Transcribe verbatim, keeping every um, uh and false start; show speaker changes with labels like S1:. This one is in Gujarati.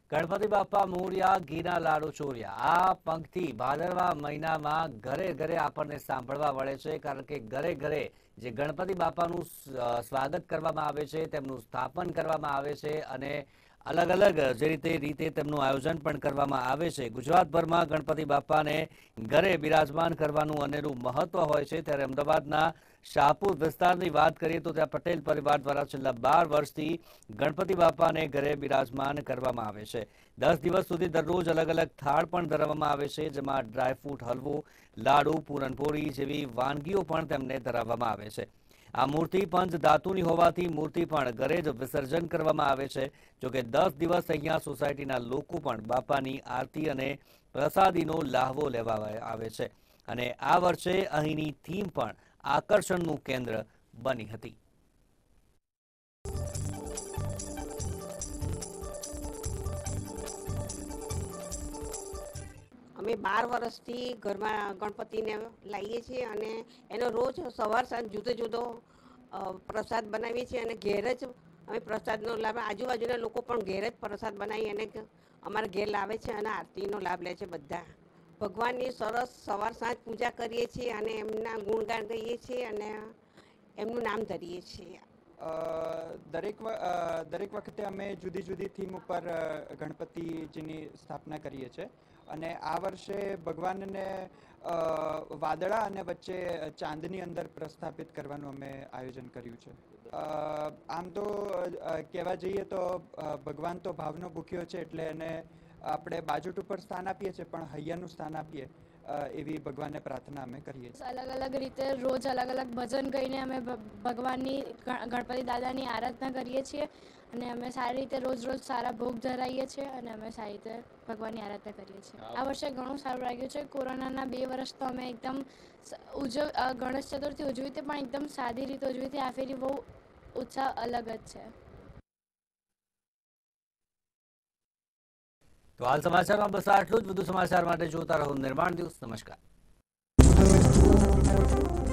S1: ગણપતિ બાપા મોર્યા, ઘીના લાડુ ચોર્યા. આ પંક્તિ ભાદરવા મહિનામાં ઘરે ઘરે આપણને સાંભળવા મળે છે, કારણ કે ઘરે ઘરે જે ગણપતિ બાપાનું સ્વાગત કરવામાં આવે છે, તેમનું સ્થાપન કરવામાં આવે છે અને અલગ અલગ જે રીતે રીતે તેમનું આયોજન પણ કરવામાં આવે છે. ગુજરાતભરમાં ગણપતિ બાપાને ઘરે બિરાજમાન કરવાનું અનેરું મહત્વ હોય છે. ત્યારે અમદાવાદના શાહપુર વિસ્તારની વાત કરીએ તો ત્યાં પટેલ પરિવાર દ્વારા છેલ્લા બાર વર્ષથી ગણપતિ બાપાને ઘરે બિરાજમાન કરવામાં આવે છે. દસ દિવસ સુધી દરરોજ અલગ અલગ થાળ પણ ધરાવવામાં આવે છે, જેમાં ડ્રાયફ્રૂટ હલવો, લાડુ, પૂરણપોળી જેવી વાનગીઓ પણ તેમને ધરાવવામાં આવે છે. આ મૂર્તિ પંચ ધાતુની હોવાથી મૂર્તિ પણ ઘરે જ વિસર્જન કરવામાં આવે છે. જોકે દસ દિવસ અહીંયા સોસાયટીના લોકો પણ બાપાની આરતી અને પ્રસાદીનો લાહવો લેવા આવે છે અને આ વર્ષે અહીંની થીમ પણ આકર્ષણનું કેન્દ્ર બની હતી.
S2: અમે બાર વર્ષથી ઘરમાં ગણપતિને લાવીએ છીએ અને એનો રોજ સવાર સાંજ જુદો જુદો પ્રસાદ બનાવીએ છીએ અને ઘેર જ અમે પ્રસાદનો લાભ આજુબાજુના લોકો પણ ઘેર જ પ્રસાદ બનાવી અને અમારા ઘેર લાવે છે અને આરતીનો લાભ લે છે. બધા ભગવાનની સરસ સવાર સાંજ પૂજા કરીએ છીએ અને એમના ગુણગાન ગાઈએ છીએ અને એમનું નામ ધરીએ છીએ.
S3: દરેક દરેક વખતે અમે જુદી જુદી થીમ ઉપર ગણપતિજીની સ્થાપના કરીએ છીએ અને આ વર્ષે ભગવાનને વાદળા અને વચ્ચે ચાંદની અંદર પ્રસ્થાપિત કરવાનું અમે આયોજન કર્યું છે. આમ તો કહેવા જઈએ તો ભગવાન તો ભાવનો ભૂખ્યો છે, એટલે એને આપણે બાજુટ ઉપર સ્થાન આપીએ છીએ, પણ હૈયાનું સ્થાન આપીએ એવી ભગવાનને પ્રાર્થના અમે કરીએ છીએ.
S4: અલગ અલગ રીતે રોજ અલગ અલગ ભજન ગાઈને અમે ભગવાનની ગણપતિ દાદાની આરાધના કરીએ છીએ અને અમે સારી રીતે રોજ રોજ સારા ભોગ ધરાવીએ છીએ અને અમે સારી રીતે ભગવાનની આરાધના કરીએ છીએ. આ વર્ષે ઘણું સારું લાગ્યું છે. કોરોનાના બે વર્ષ તો અમે એકદમ ઉજવ ગણેશ ચતુર્થી ઉજવી હતી, પણ એકદમ સાદી રીતે ઉજવી હતી. આ ફેરી બહુ ઉત્સાહ અલગ જ છે.
S1: તો હાલ સમાચારમાં બસ આટલું જ. વધુ સમાચાર માટે જોતા રહો નિર્માણ ન્યૂઝ. નમસ્કાર.